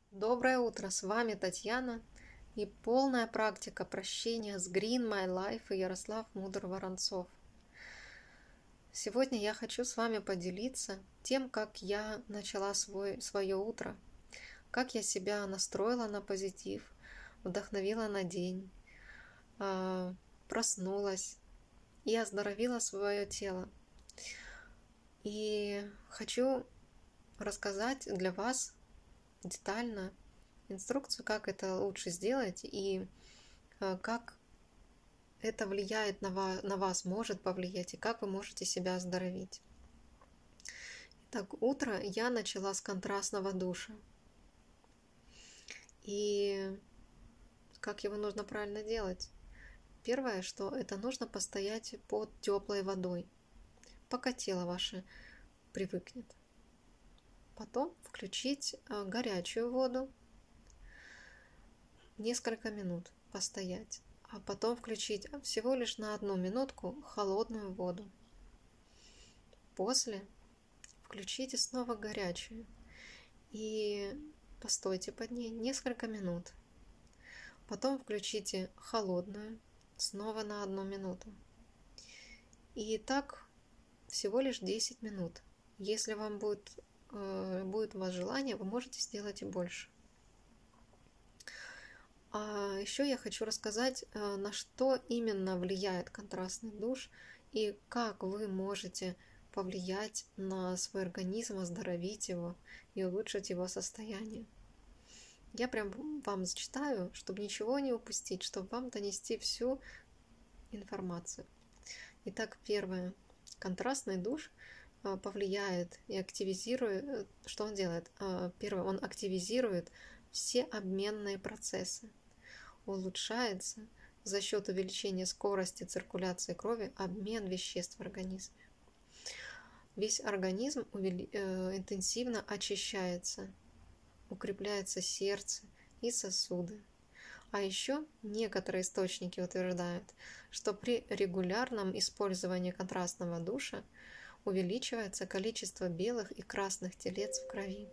Доброе утро, с вами Татьяна и полная практика прощения с Green My Life и Ярослав Мудр-Воронцов. Сегодня я хочу с вами поделиться тем, как я начала свое утро, как я себя настроила на позитив, вдохновила на день, проснулась и оздоровила свое тело. И хочу рассказать для вас детально инструкцию, как это лучше сделать и как это влияет на вас, может повлиять, и как вы можете себя оздоровить. Итак, утро я начала с контрастного душа. И как его нужно правильно делать? Первое, что это нужно постоять под теплой водой, пока тело ваше привыкнет. Потом включить горячую воду, несколько минут постоять, а потом включить всего лишь на 1 минутку холодную воду. После включите снова горячую и постойте под ней несколько минут. Потом включите холодную снова на 1 минуту. И так всего лишь 10 минут. Если вам будет у вас желание, вы можете сделать и больше. А еще я хочу рассказать, на что именно влияет контрастный душ и как вы можете повлиять на свой организм, оздоровить его и улучшить его состояние. Я прям вам зачитаю, чтобы ничего не упустить, чтобы вам донести всю информацию. Итак, первое. Контрастный душ повлияет и активизирует, что он делает? Первое, он активизирует все обменные процессы, улучшается за счет увеличения скорости циркуляции крови обмен веществ в организме. Весь организм интенсивно очищается, укрепляется сердце и сосуды. А еще некоторые источники утверждают, что при регулярном использовании контрастного душа увеличивается количество белых и красных телец в крови.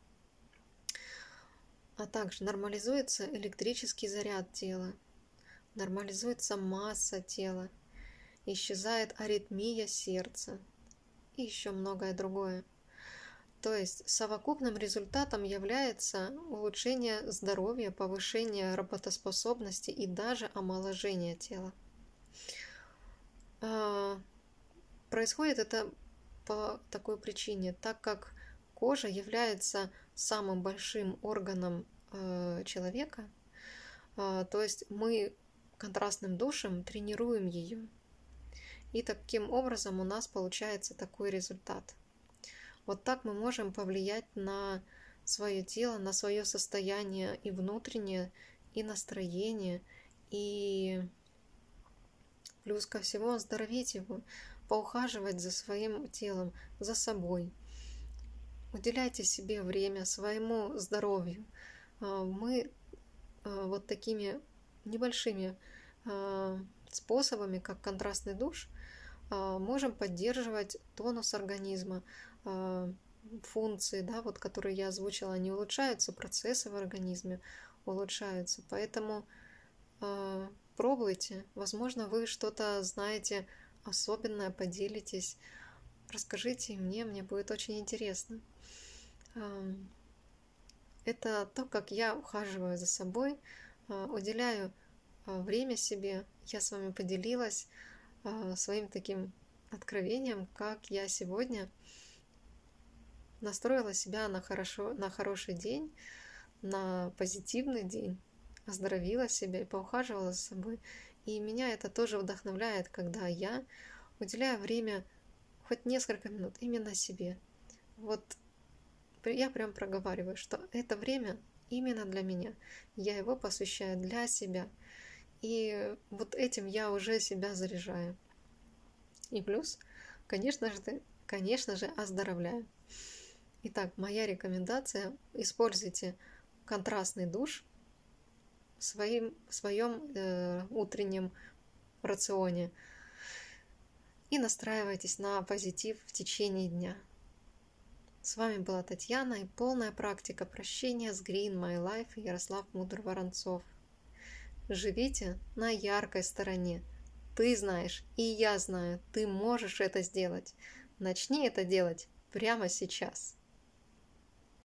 А также нормализуется электрический заряд тела, нормализуется масса тела, исчезает аритмия сердца и еще многое другое. То есть совокупным результатом является улучшение здоровья, повышение работоспособности и даже омоложение тела. Происходит это по такой причине, так как кожа является самым большим органом человека, то есть мы контрастным душем тренируем ее. И таким образом у нас получается такой результат. Вот так мы можем повлиять на свое тело, на свое состояние и внутреннее, и настроение, и плюс ко всему оздоровить его, поухаживать за своим телом, за собой. Уделяйте себе время, своему здоровью. Мы вот такими небольшими способами, как контрастный душ, можем поддерживать тонус организма, функции, да, вот, которые я озвучила, они улучшаются, процессы в организме улучшаются. Поэтому пробуйте. Возможно, вы что-то знаете особенное, поделитесь, расскажите мне будет очень интересно. Это то, как я ухаживаю за собой, уделяю время себе. Я с вами поделилась своим таким откровением, как я сегодня настроила себя на хороший день, на позитивный день, оздоровила себя и поухаживала за собой. И меня это тоже вдохновляет, когда я уделяю время хоть несколько минут именно себе. Вот я прям проговариваю, что это время именно для меня. Я его посвящаю для себя. И вот этим я уже себя заряжаю. И плюс, конечно же, оздоровляю. Итак, моя рекомендация: используйте контрастный душ в своем утреннем рационе и настраивайтесь на позитив в течение дня. С вами была Татьяна и полная практика прощения с Green My Life и Ярослав Мудр-Воронцов. Живите на яркой стороне. Ты знаешь, и я знаю, ты можешь это сделать. Начни это делать прямо сейчас.